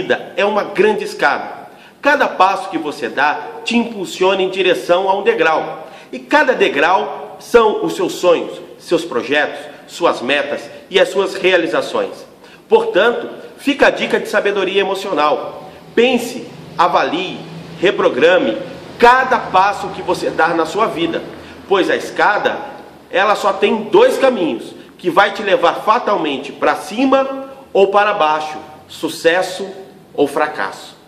vida é uma grande escada. Cada passo que você dá te impulsiona em direção a um degrau. E cada degrau são os seus sonhos, seus projetos, suas metas e as suas realizações. Portanto, fica a dica de sabedoria emocional. Pense, avalie, reprograme cada passo que você dar na sua vida, pois a escada, ela só tem dois caminhos, que vai te levar fatalmente para cima ou para baixo, sucesso ou fracasso.